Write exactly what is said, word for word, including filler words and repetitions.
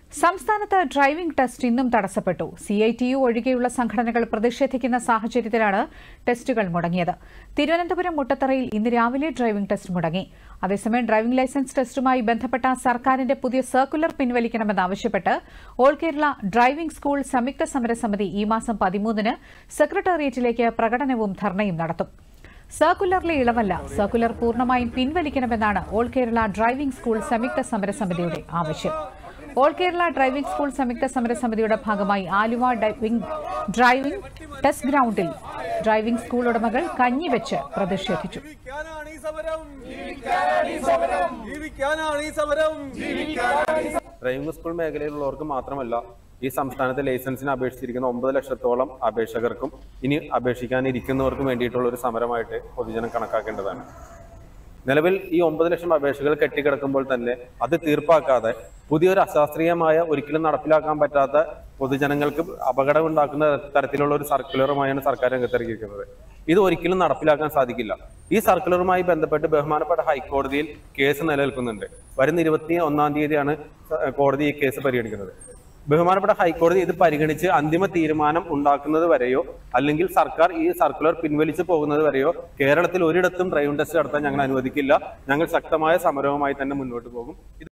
സംസ്ഥാനത്ത് driving test ഇന്നും തടസ്സപ്പെട്ടു. സി ഐ ടി യു ഒഴികെയുള്ള സംഘടനകൾ പ്രതിഷേധിക്കുന്ന സാഹചര്യത്തിലാണ് ടെസ്റ്റുകൾ മുടങ്ങിയത്. തിരുവനന്തപുരം മുട്ടത്തറയിൽ ഇന്ന് രാവിലെ ഡ്രൈവിംഗ് ടെസ്റ്റ് മുടങ്ങി. അതേസമയം ഡ്രൈവിംഗ് ലൈസൻസ് ടെസ്റ്റുമായി ബന്ധപ്പെട്ട സർക്കാരിന്റെ പുതിയ സർക്കുലർ പിൻവലിക്കണമെന്നാവശ്യപ്പെട്ട് ഓൾ കേരള ഡ്രൈവിംഗ് സ്കൂൾ സംയുക്ത സമരസമിതി ഈ മാസം പതിമൂന്നിന് സെക്രട്ടേറിയറ്റിലേക്ക് പ്രകടനവും ധർണയും നടത്തും. സർക്കുലറിലെ ഇളവല്ല, സർക്കുലർ പൂർണ്ണമായും പിൻവലിക്കണമെന്നാണ് ഓൾ കേരള ഡ്രൈവിംഗ് സ്കൂൾ സംയുക്ത സമരസമിതിയുടെ ആവശ്യം. ഓൾ കേരള ഡ്രൈവിംഗ് സ്കൂൾ സംയുക്ത സമരസമിതിയുടെ ഭാഗമായി ആലുവ ഡ്രൈവിംഗ് ഡ്രൈവിംഗ് ടെസ്റ്റ് ഗ്രൌണ്ടിൽ ഡ്രൈവിംഗ് സ്കൂൾ ഉടമകൾ കഞ്ഞിവെച്ച് പ്രതിഷേധിച്ചു. ഡ്രൈവിംഗ് സ്കൂൾ മേഖലയിലുള്ളവർക്ക് മാത്രമല്ല, ഈ സംസ്ഥാനത്തെ ലൈസൻസിന് അപേക്ഷിച്ചിരിക്കുന്ന ഒമ്പത് ലക്ഷത്തോളം അപേക്ഷകർക്കും ഇനി അപേക്ഷിക്കാനിരിക്കുന്നവർക്കും വേണ്ടിയിട്ടുള്ള ഒരു സമരമായിട്ട് പൊതുജനം കണക്കാക്കേണ്ടതാണ്. നിലവിൽ ഈ ഒമ്പത് ലക്ഷം അപേക്ഷകൾ കെട്ടിക്കിടക്കുമ്പോൾ തന്നെ അത് തീർപ്പാക്കാതെ പുതിയൊരു അശാസ്ത്രീയമായ ഒരിക്കലും നടപ്പിലാക്കാൻ പറ്റാത്ത പൊതുജനങ്ങൾക്ക് അപകടം ഉണ്ടാക്കുന്ന തരത്തിലുള്ള ഒരു സർക്കുലറുമായാണ് സർക്കാർ രംഗത്തിറങ്ങിയിരിക്കുന്നത്. ഇത് ഒരിക്കലും നടപ്പിലാക്കാൻ സാധിക്കില്ല. ഈ സർക്കുലറുമായി ബന്ധപ്പെട്ട് ബഹുമാനപ്പെട്ട ഹൈക്കോടതിയിൽ കേസ് നിലനിൽക്കുന്നുണ്ട്. വരുന്ന ഇരുപത്തി ഒന്നാം തീയതിയാണ് കോടതി ഈ കേസ് പരിഗണിക്കുന്നത്. ബഹുമാനപ്പെട്ട ഹൈക്കോടതി ഇത് പരിഗണിച്ച് അന്തിമ തീരുമാനം ഉണ്ടാക്കുന്നത് വരെയോ അല്ലെങ്കിൽ സർക്കാർ ഈ സർക്കുലർ പിൻവലിച്ചു പോകുന്നത് വരെയോ കേരളത്തിൽ ഒരിടത്തും ഡ്രൈവിംഗ് ടെസ്റ്റ് നടത്താൻ ഞങ്ങൾ അനുവദിക്കില്ല. ഞങ്ങൾ ശക്തമായ സമരവുമായി തന്നെ മുന്നോട്ട് പോകും.